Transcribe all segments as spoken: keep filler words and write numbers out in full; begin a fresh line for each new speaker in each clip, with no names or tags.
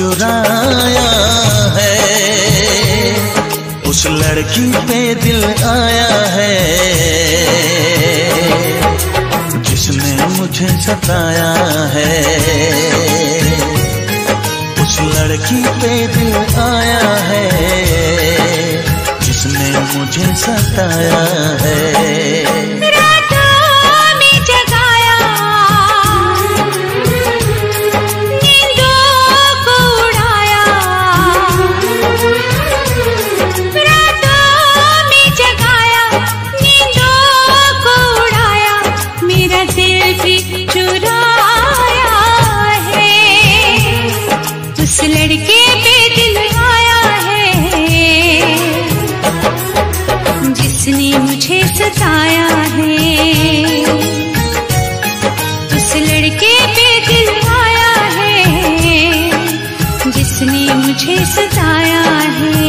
चुराया है, उस लड़की पे दिल आया है जिसने मुझे सताया है। उस लड़की पे दिल आया है जिसने मुझे सताया है।
उस लड़के पे दिल आया है जिसने मुझे सताया है। उस लड़के पे दिल आया है जिसने मुझे सताया है।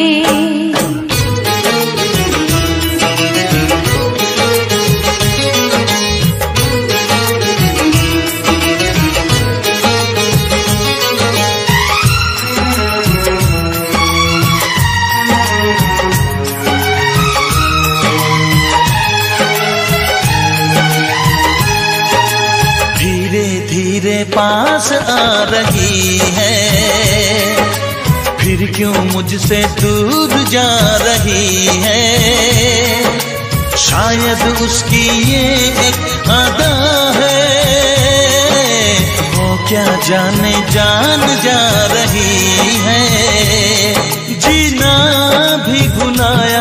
धीरे पास आ रही है, फिर क्यों मुझसे दूर जा रही है। शायद उसकी ये एक अदा है, वो क्या जाने जान जा रही है। जीना भी भुलाया,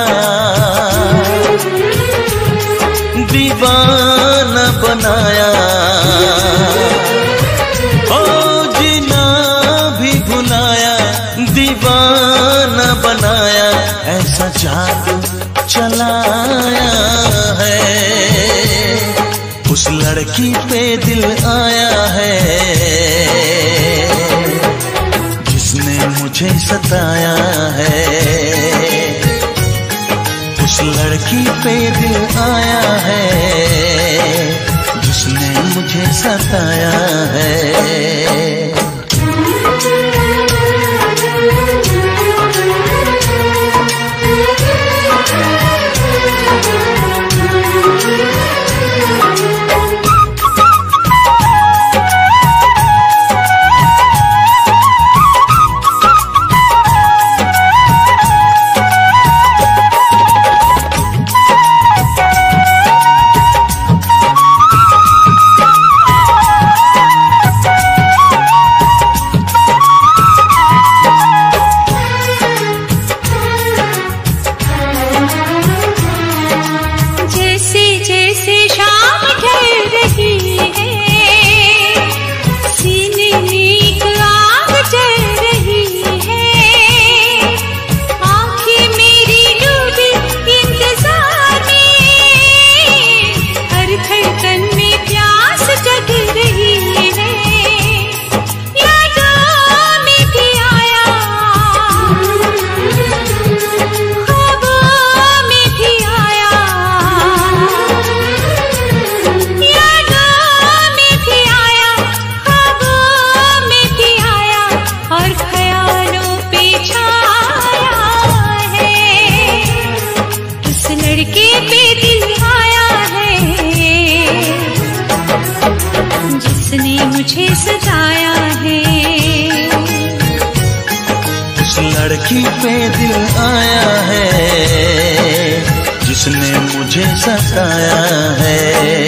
दीवाना बनाया, ओ जीना भी भुलाया, दीवाना बनाया, ऐसा जादू चलाया है। उस लड़की पे दिल आया है जिसने मुझे सताया है। उस लड़की पे दिल आया है जिसने मुझे सताया है।
मुझे सताया है।
उस लड़की पे दिल आया है जिसने मुझे सताया है।